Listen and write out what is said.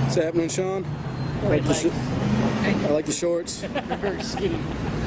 What's happening, Sean? I like the shorts. You're very skinny.